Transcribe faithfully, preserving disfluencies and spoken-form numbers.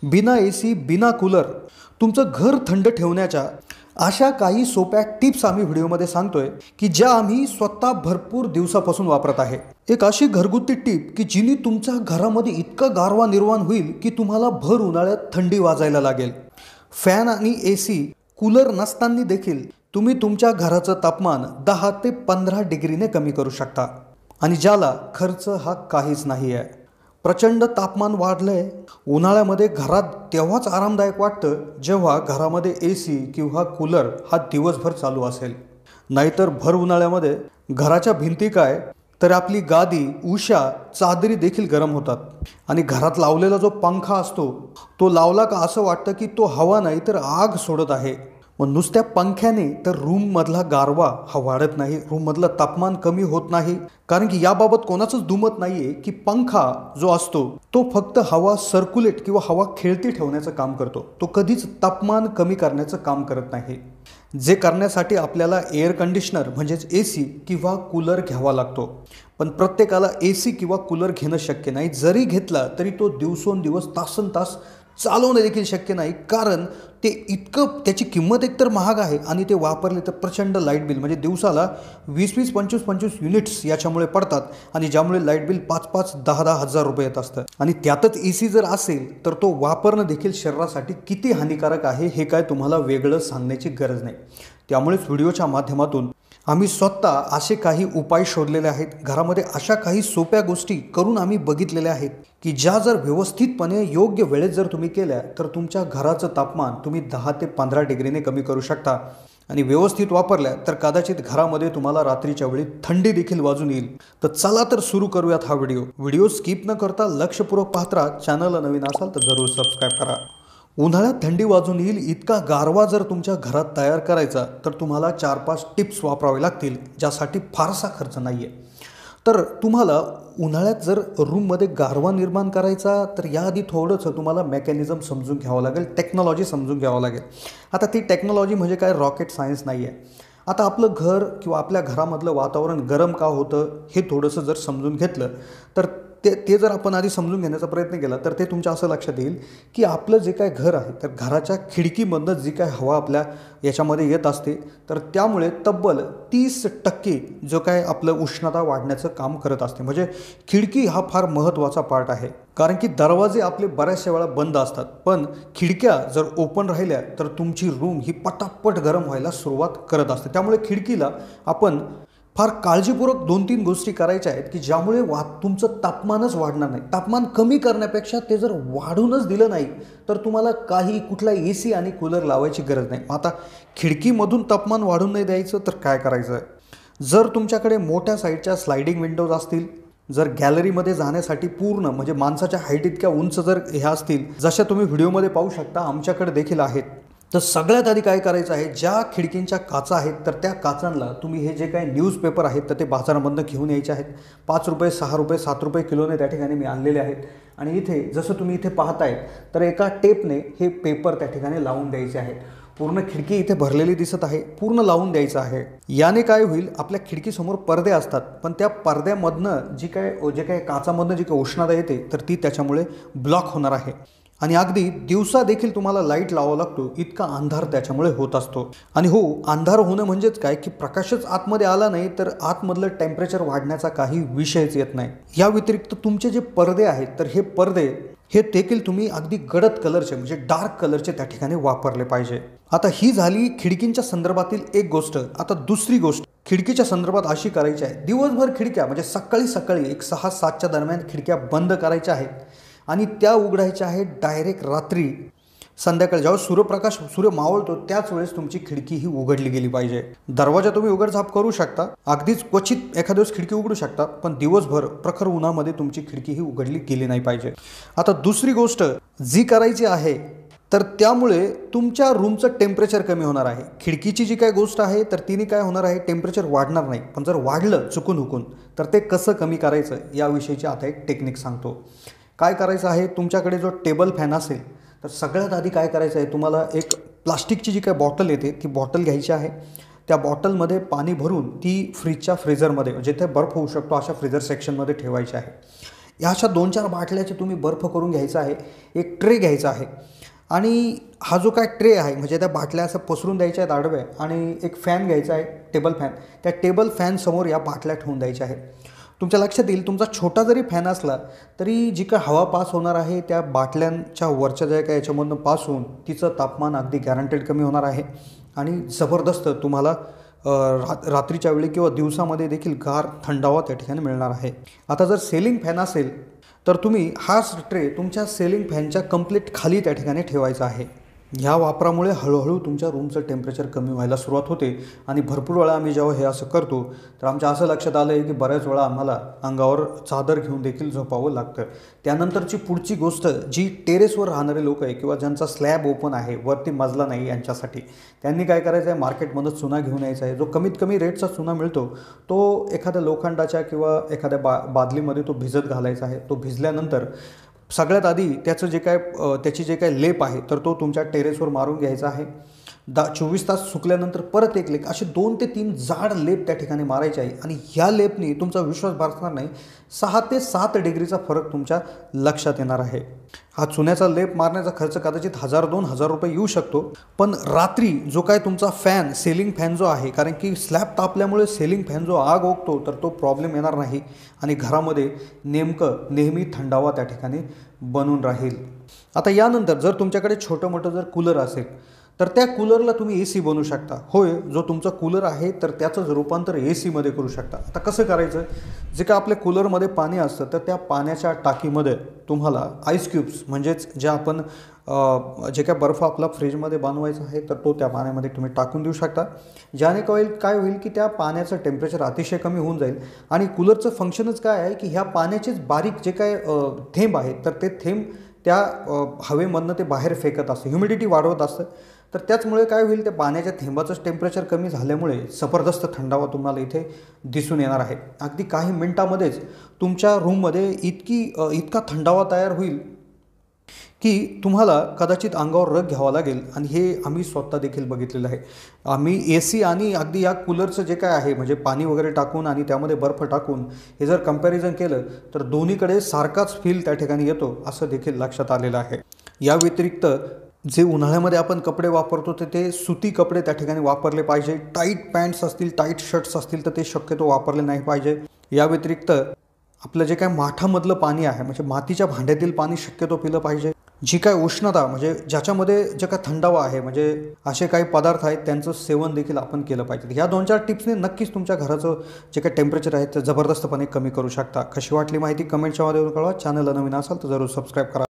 बिना एसी बिना कूलर तुमचं घर थंड ठेवण्याच्या अशा काही सोप्या टिप्स आम्ही व्हिडिओमध्ये सांगतोय की ज्या आम्ही स्वतः भरपूर दिवसापासून वापरत आहे। एक अशी घरगुती टिप की जिने तुमच्या घरामध्ये इतका गारवा निर्माण होईल की तुम्हाला भर उन्हाळ्यात थंडी वाजायला लागेल। फॅन आणि एसी कूलर नसताना देखील तुम्ही तुमच्या घराचं तापमान दहा ते पंधरा डिग्रीने कमी करू शकता आणि ज्याला खर्च हा काहीच नाही आहे। प्रचंड तापमान वाढलंय, उन्हाळ्यामध्ये घरात तेव्हाच आरामदायक वाटतं जेव्हा घरामध्ये एसी किंवा कूलर हा दिवसभर चालू असेल। नाहीतर भर उन्हाळ्यामध्ये घराच्या भिंती काय तर आपली गादी, उषा, चादरी देखील गरम होतात आणि घरात लावलेला जो पंखा असतो तो लावला का असं वाटतं की तो हवा नाही तर आग सोडत आहे। मग नुसत्या पंख्याने तर रूम मधला गारवा हा वाढत नाही, रूम मधलं तापमान कमी होत नाही, कारण की याबाबत कोणाचंच दुमत नाहीये की पंखा जो असतो तो फक्त हवा सर्क्युलेट किंवा हवा खेळती ठेवण्याचं काम करतो, तो कधीच तापमान कमी करण्याचं काम करत नाही। जे करण्यासाठी आपल्याला एअर कंडिशनर म्हणजेच एसी किंवा कूलर घ्यावा लागतो, पण प्रत्येकाला एसी किंवा कूलर घेणं शक्य नाही। जरी घेतला तरी तो दिवसोंदिवस तासन तास चालवणं देखील शक्य नाही, कारण ते इतकं त्याची किंमत एकतर महाग आहे आणि ते वापरले तर प्रचंड लाईट बिल म्हणजे दिवसाला वीस वीस पंचवीस पंचवीस युनिट्स याच्यामुळे पडतात आणि ज्यामुळे लाईट बिल पाच पाच दहा दहा हजार रुपये येत असतं। आणि त्यातच एसी जर असेल तर तो वापरणं देखील शरीरासाठी किती हानिकारक आहे हे काय तुम्हाला वेगळं सांगण्याची गरज नाही। त्यामुळेच व्हिडिओच्या माध्यमातून आम्ही स्वतः असे काही उपाय शोधलेले आहेत, घरामध्ये अशा काही सोप्या गोष्टी करून आम्ही बघितलेल्या आहेत की ज्या जर व्यवस्थितपणे योग्य वेळेत जर तुम्ही केल्या तर तुमच्या घराचं तापमान तुम्ही दहा ते पंधरा डिग्रीने कमी करू शकता आणि व्यवस्थित वापरल्या तर कदाचित घरामध्ये तुम्हाला रात्रीच्या वेळी थंडी देखील वाजून येईल। तर चला तर सुरू करूयात हा व्हिडिओ। व्हिडिओ स्किप न करता लक्षपूर्वक पाहत राहा। चॅनलला नवीन असाल तर जरूर सबस्क्राईब करा। उन्हाळ्यात थंडी वाजून येईल इतका गारवा जर तुमच्या घरात तयार करायचा तर तुम्हाला चार पाच टिप्स वापरावे लागतील, ज्यासाठी फारसा खर्च नाही आहे। तर तुम्हाला उन्हाळ्यात जर रूममध्ये गारवा निर्माण करायचा तर याआधी थोडंसं तुम्हाला मेकॅनिझम समजून घ्यावं लागेल, टेक्नॉलॉजी समजून घ्यावं लागेल। आता ती टेक्नॉलॉजी म्हणजे काय रॉकेट सायन्स नाही आहे। आता आपलं घर किंवा आपल्या घरामधलं वातावरण गरम का होतं हे थोडंसं जर समजून घेतलं तर ते ते जर आपण आधी समजून घेण्याचा प्रयत्न केला तर ते तुमच्या असं लक्षात येईल की आपलं जे काय घर आहे तर घराच्या खिडकीमधनं जी काय हवा आपल्या याच्यामध्ये येत असते तर त्यामुळे तब्बल तीस टक्के जो काय आपलं उष्णता वाढण्याचं काम करत असते। म्हणजे खिडकी हा फार महत्त्वाचा पार्ट आहे, कारण की दरवाजे आपले बऱ्याचशा वेळा बंद असतात, पण खिडक्या जर ओपन राहिल्या तर तुमची रूम ही पटापट गरम व्हायला सुरुवात करत असते। त्यामुळे खिडकीला आपण फार काळजीपूर्वक दोन तीन गोष्टी करायच्या आहेत की ज्यामुळे वा तुमचं तापमानच वाढणार नाही। तापमान कमी करण्यापेक्षा ते जर वाढूनच दिलं नाही तर तुम्हाला काही कुठला एसी आणि कूलर लावायची गरज नाही। आता खिडकीमधून तापमान वाढून नाही द्यायचं तर काय करायचं आहे, जर तुमच्याकडे मोठ्या साईडच्या स्लायडिंग विंडोज असतील, जर गॅलरीमध्ये जाण्यासाठी पूर्ण म्हणजे माणसाच्या हाईट इतक्या उंच जर ह्या असतील, जशा तुम्ही व्हिडिओमध्ये पाहू शकता आमच्याकडे देखील आहेत, तर सगळ्यात आधी काय करायचं आहे, ज्या खिडकींच्या काचा आहेत तर त्या काचांना तुम्ही हे जे काही न्यूजपेपर आहेत तर ते बाजारामधून घेऊन यायचे आहेत। पाच रुपये सहा रुपये सात रुपये किलोने त्या ठिकाणी मी आणलेले आहेत आणि इथे जसं तुम्ही इथे पाहताय तर एका टेपने हे पेपर त्या ठिकाणी लावून द्यायचे आहेत। पूर्ण खिडकी इथे भरलेली दिसत आहे, पूर्ण लावून द्यायचं आहे। याने काय होईल, आपल्या खिडकीसमोर पडदे असतात पण त्या पडद्यामधनं जी काय जे काय काचामधनं जी काय उष्णता येते तर ती त्याच्यामुळे ब्लॉक होणार आहे आणि अगदी दिवसा देखील तुम्हाला लाईट लावावा लागतो, इतका अंधार त्याच्यामुळे होत असतो। आणि हो, अंधार होणं म्हणजेच काय की प्रकाशच आतमध्ये आला नाही तर आतमधलं टेम्परेचर वाढण्याचा काही विषयच येत नाही। या व्यतिरिक्त तुमचे जे पडदे आहेत तर हे पडदे हे देखील तुम्ही अगदी गडद कलरचे म्हणजे डार्क कलरचे त्या ठिकाणी वापरले पाहिजे। आता ही झाली खिडकींच्या संदर्भातील एक गोष्ट। आता दुसरी गोष्ट खिडकीच्या संदर्भात अशी करायची आहे, दिवसभर खिडक्या म्हणजे सकाळी सकाळी एक सहा सातच्या दरम्यान खिडक्या बंद करायच्या आहेत आणि त्या उघडायच्या आहेत डायरेक्ट रात्री संध्याकाळी जेव्हा सूर्यप्रकाश सूर्य मावळतो त्याच वेळेस तुमची खिडकी ही उघडली गेली पाहिजे। दरवाजा तुम्ही उघडझाप करू शकता, अगदीच क्वचित एखाद्या दिवस खिडकी उघडू शकता, पण दिवसभर प्रखर उन्हामध्ये तुमची खिडकी ही उघडली गेली नाही पाहिजे। आता दुसरी गोष्ट जी करायची आहे तर त्यामुळे तुमच्या रूमचं टेम्परेचर कमी होणार आहे। खिडकीची जी काय गोष्ट आहे तर तिने काय होणार आहे, टेम्परेचर वाढणार नाही, पण जर वाढलं चुकून हुकून तर ते कसं कमी करायचं याविषयीची आता एक टेक्निक सांगतो। काय करायचं आहे, तुमच्याकडे जो टेबल फॅन असेल तर सगळ्यात आधी काय करायचं आहे, तुम्हाला एक प्लास्टिकची जी काय बॉटल येते ती बॉटल घ्यायची आहे। त्या बॉटलमध्ये पाणी भरून ती फ्रीजच्या फ्रीझरमध्ये जिथे बर्फ होऊ शकतो अशा फ्रीझर सेक्शनमध्ये ठेवायची आहे। या अशा दोन चार बाटल्याचे तुम्ही बर्फ करून घ्यायचा आहे. एक ट्रे घ्यायचा आहे आणि हा जो काय ट्रे आहे म्हणजे त्या बाटल्या असं पसरून द्यायच्या आहेत आडव्या आणि एक फॅन घ्यायचा आहे, टेबल फॅन. त्या टेबल फॅनसमोर या बाटल्या ठेवून द्यायच्या आहे. तुमच्या लक्षात येईल तुमचा छोटा जरी फॅन असला तरी जी काय हवा पास होणार आहे त्या बाटल्यांच्या वरच्या ज्या काय याच्यामधून पास होऊन तिचं तापमान अगदी गॅरंटेड कमी होणार आहे आणि जबरदस्त तुम्हाला रा रात्रीच्या वेळी किंवा दिवसामध्ये देखील गार थंडावा त्या ठिकाणी मिळणार आहे. आता जर सेलिंग फॅन असेल तर तुम्ही हाच ट्रे तुमच्या सेलिंग फॅनच्या कंप्लीट खाली त्या ठिकाणी ठेवायचा आहे. ह्या वापरामुळे हळूहळू तुमच्या रूमचं टेम्परेचर कमी व्हायला सुरुवात होते आणि भरपूर वेळा आम्ही जेव्हा हे असं करतो तर आमच्या असं लक्षात आलं आहे की बऱ्याच वेळा आम्हाला अंगावर चादर घेऊन देखील झोपावं लागतं. त्यानंतरची पुढची गोष्ट जी टेरेसवर राहणारे लोक आहे किंवा ज्यांचा स्लॅब ओपन आहे, वरती मजला नाही, यांच्यासाठी त्यांनी काय करायचं आहे, मार्केटमधून चुना घेऊन यायचा आहे. जो कमीत कमी रेटचा चुना मिळतो तो एखाद्या लोखंडाच्या किंवा एखाद्या बा बादलीमध्ये तो भिजत घालायचा आहे. तो भिजल्यानंतर सगळ्यात आधी त्याचं जे काय त्याची जे काय लेप आहे तर तो तुमच्या टेरेसवर मारून घ्यायचा आहे. दा चोवीस तास सुकल्यानंतर परत एक लेप, असे दोन ते तीन जाड लेप त्या ठिकाणी मारायचे आहे आणि ह्या लेपनी तुमचा विश्वास बसणार नाही, सहा ते सात डिग्रीचा फरक तुमच्या लक्षात येणार आहे. हा चुन्याचा लेप मारण्याचा खर्च कदाचित हजार दोन हजार रुपये येऊ शकतो, पण रात्री जो काय तुमचा फॅन सेलिंग फॅन जो आहे, कारण की स्लॅब तापल्यामुळे सेलिंग फॅन जो आग ओकतो तर तो प्रॉब्लेम येणार नाही आणि घरामध्ये नेमकं नेहमी थंडावा त्या ठिकाणी बनून राहील. आता यानंतर जर तुमच्याकडे छोटं मोठं जर कूलर असेल तर त्या कूलरला तुम्ही ए सी बनवू शकता. होय, जो तुमचा कूलर आहे तर त्याचंच रूपांतर ए सीमध्ये करू शकता. आता कसं करायचं, जे काय आपल्या कूलरमध्ये पाणी असतं तर त्या पाण्याच्या टाकीमध्ये तुम्हाला आईस क्यूब्स म्हणजेच जे आपण जे काय बर्फ आपला फ्रीजमध्ये बनवायचा आहे तर तो त्या पाण्यामध्ये तुम्ही टाकून देऊ शकता. ज्याने काय होईल काय होईल की त्या पाण्याचं टेम्परेचर अतिशय कमी होऊन जाईल आणि कूलरचं फंक्शनच काय आहे की ह्या पाण्याचेच बारीक जे काय थेंब आहेत तर ते थेंब त्या हवेमधनं ते बाहेर फेकत असतं, ह्युमिडिटी वाढवत असतं. तर त्याचमुळे काय होईल, त्या पाण्याच्या थेंबाचंच टेम्परेचर कमी झाल्यामुळे जबरदस्त थंडावा तुम्हाला इथे दिसून येणार आहे. अगदी काही मिनटामध्येच तुमच्या रूममध्ये इतकी इतका थंडावा तयार होईल की तुम्हाला कदाचित अंगावर रग घ्यावा लागेल आणि हे आम्ही स्वतः देखील बघितलेलं आहे. आम्ही ए सी आणि अगदी या कूलरचं जे काय आहे म्हणजे पाणी वगैरे टाकून आणि त्यामध्ये बर्फ टाकून हे जर कंपॅरिझन केलं तर दोन्हीकडे सारखाच फील त्या ठिकाणी येतो असं देखील लक्षात आलेलं आहे. या व्यतिरिक्त जे उन्हाळ्यामध्ये आपण कपडे वापरतो तर ते सुती कपडे त्या ठिकाणी वापरले पाहिजे. टाईट पॅन्ट्स असतील, टाईट शर्ट्स असतील तर ते शक्यतो वापरले नाही पाहिजे. या व्यतिरिक्त आपलं जे काय माठामधलं पाणी आहे म्हणजे मातीच्या भांड्यातील पाणी शक्यतो पिलं पाहिजे. जी काय उष्णता म्हणजे ज्याच्यामध्ये जे काय थंडावा आहे म्हणजे असे काही पदार्थ आहेत त्यांचं सेवन देखील आपण केलं पाहिजे. ह्या दोन चार टिप्सने नक्कीच तुमच्या घराचं जे काही टेम्परेचर आहे ते जबरदस्तपणे कमी करू शकता. कशी वाटली माहिती कमेंटच्या मध्ये कळवा. चॅनलला नवीन असाल तर जरूर सबस्क्राईब करा.